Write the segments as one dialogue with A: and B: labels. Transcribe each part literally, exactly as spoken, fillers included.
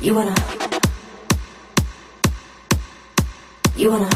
A: You wanna, you wanna,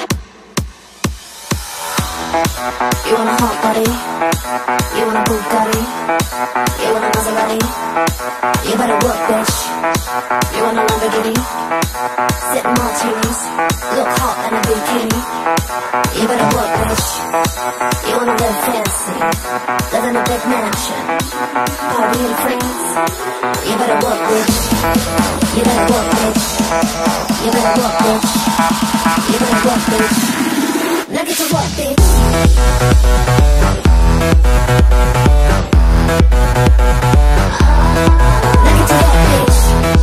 A: you want a hot body, you want a Bugatti, you want a Maserati, you better work, bitch. You want a Lamborghini, sip martinis, look hot in a bikini. You better work, bitch. You wanna live fancy, live in a big mansion, party in France. You better work, bitch. You better work, bitch. You better work, bitch. You better work, bitch. Now get to work, bitch. Now get to work, bitch.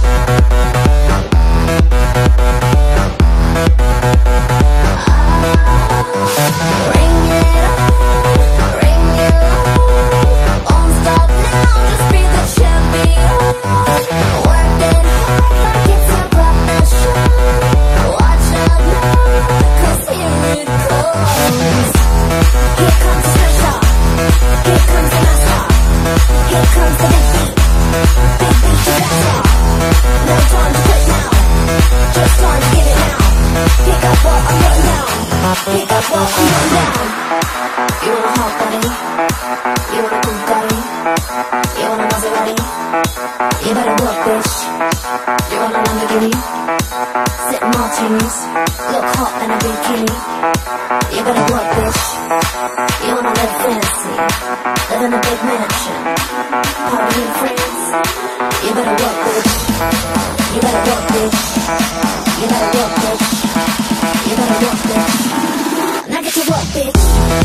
A: Ring it up, ring it up. Won't stop now, just be the champion. Working hard like it's a profession. Watch out now, 'cause here it goes. Here comes the pressure, here comes the master, here comes the big beat, big beat to better. No time to quit now, just time to get it now. Pick up what I'm putting down, pick up what I'm putting down. You want a hot body, you want a Bugatti, you want a Maserati. You better work, bitch. You want a Lamborghini, sip martinis, look hot in a bikini. You better work, bitch. You wanna live fancy, live in a big mansion, party in France. You better work, bitch. You better work, bitch. You better work, bitch. You better work, bitch. Now get to work, bitch.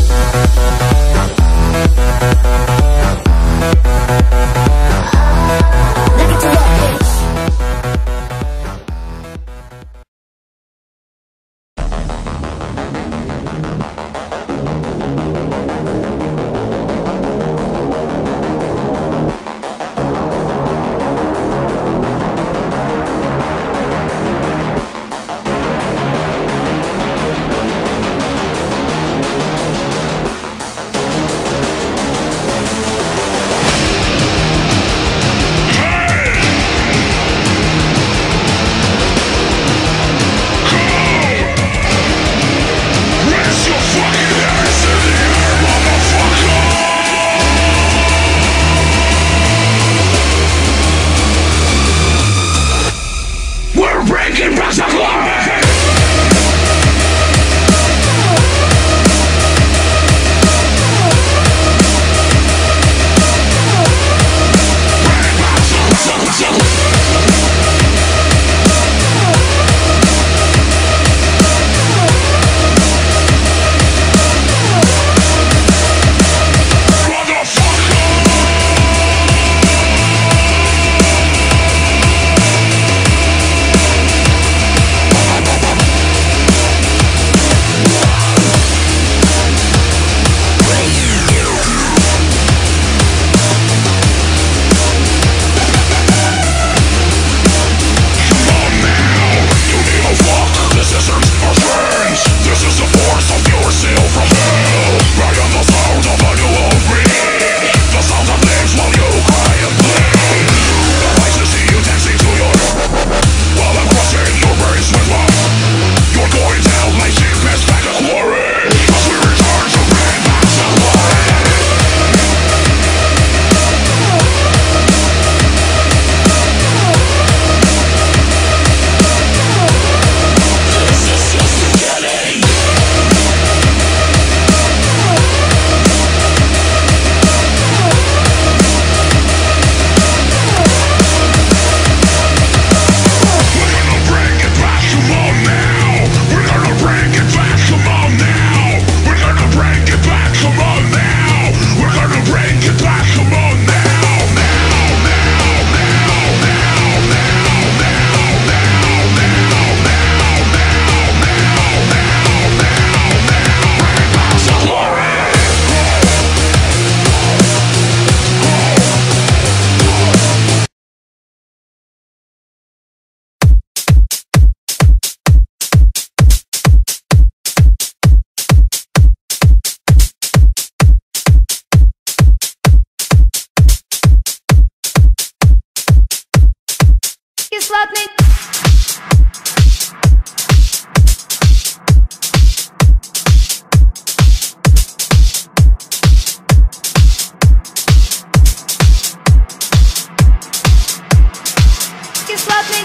A: Now get to work, bitch.
B: Yeah. кислотный. Кислотный.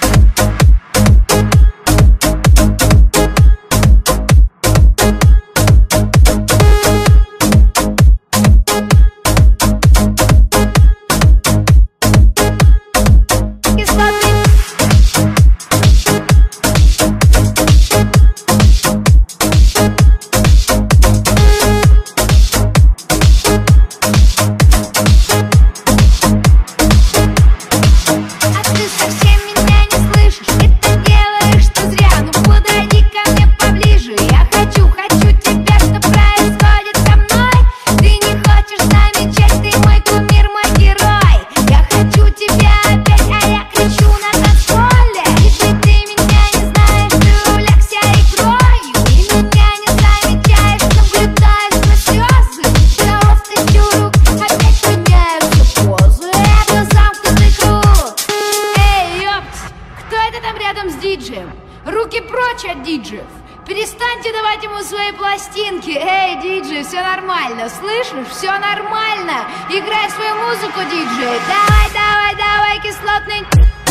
B: Руки прочь от диджеев! Перестаньте давать ему свои пластинки! Эй, диджей, все нормально, слышишь? Все нормально! Играй свою музыку, диджей! Давай, давай, давай, кислотный!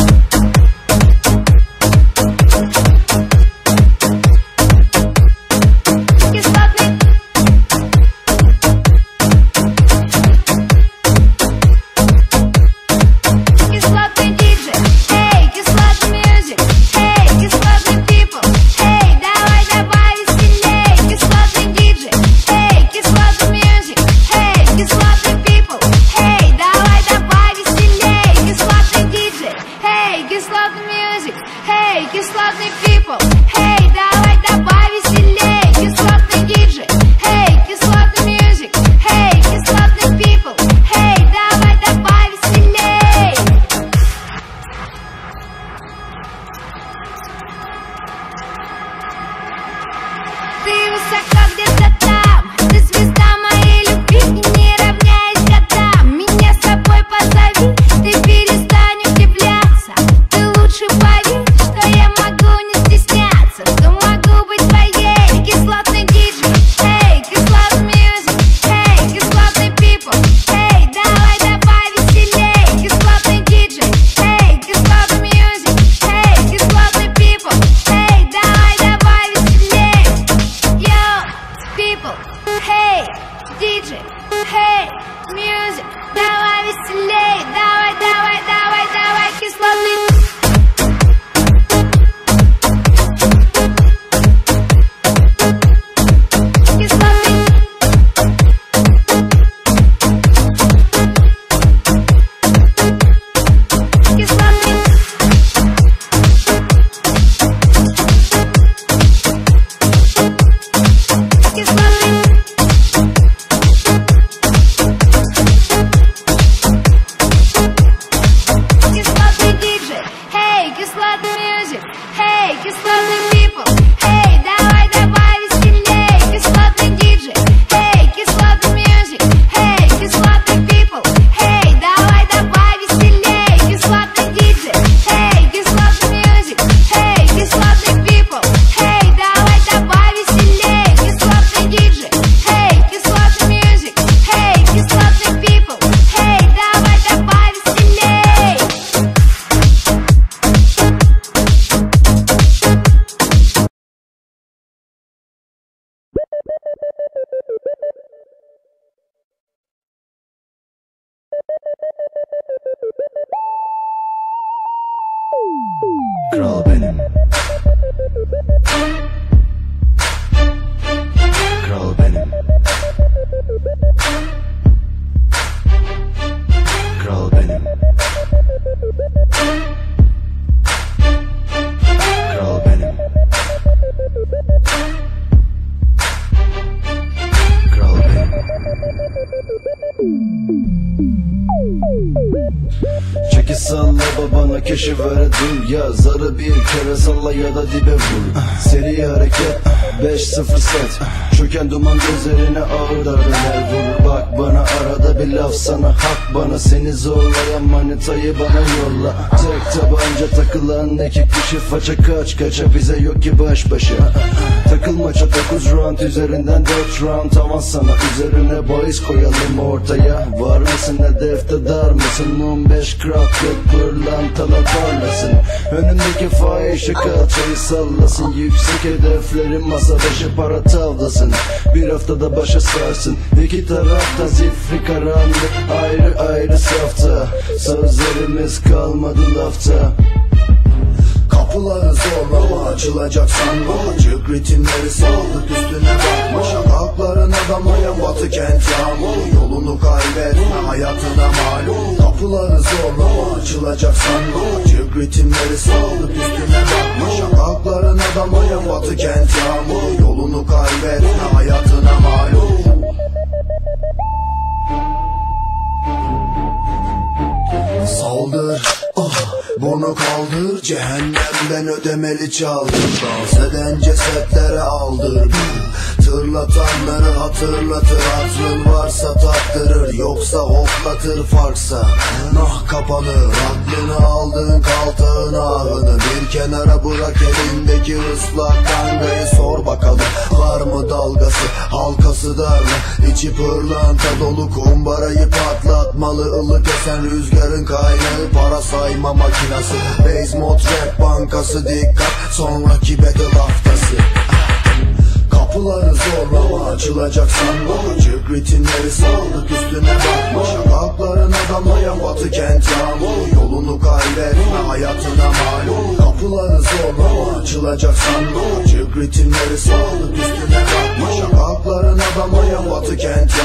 C: Kral benim. Kral benim. Kral benim. Kral benim. Kral benim. Çek
D: Peki salla babana keşif verdim ya. Zarı bir kere salla ya da dibe vur. Seri hareket beş sıfır set. Çöken duman gözlerine ağır darbeler vurur. Bak bana arada bir laf sana hak bana. Seni zorlayan manitayı bana yolla. Tek tabanca takılan iki kişi faça kaç kaça. Bize yok ki baş başa. Takılmaça dokuz round üzerinden dört round avan sana. Üzerine bahis koyalım ortaya. Var mısın hedefte dar mısın? Mum beş kratlık pırlantalar parlasın. Önündeki fahişe kalçayı sallasın. Yüksek hedeflerin masa başı para tavlasın. Bir haftada başa sarsın. İki tarafta zifri karanlık. Ayrı ayrı safta. Sözlerimiz kalmadı lafta.
E: Kapıları zorlama, açılacak sanma. Çık ritimleri saldık, üstüne bakma. Şakakların adamlayan batı kent yağmuru. Yolunu kaybetme, hayatına malum. Kapıları zorlama, açılacak sanma. Çık ritimleri saldık, üstüne bakma. Şakakların adamlayan batı kent yağmuru. Yolunu kaybetme, hayatına malum. Saldır, ah, bunu kaldır. Cehennemden ödemeli çaldır. Dans eden cesetlere aldır. Tırlatanları hatırlatır. Hatırın varsa taktırır, yoksa hoplatır farksa. Nah kapanır, aklını aldığın kaltağın ahını. Bir kenara bırak elindeki ıslak kangayı. Sor bakalım var mı dalgası, halkası dar mı? İçi pırlanta dolu kumbarayı patlatmalı. Ilık esen rüzgarın kaynağı, para sayma makinası. Base mod rap bankası, dikkat sonraki battle haftası. Kapıları zorlama, açılacak sanma. Çık ritimleri saldık, üstüne bakma. Şakakların adamlayan batı kent yağmuru. Yolunu kaybetme, hayatına malum. Kapıları zorlama, açılacak sanma. Çık ritimleri saldık, üstüne bakma. Şakakların adamlayan batı kent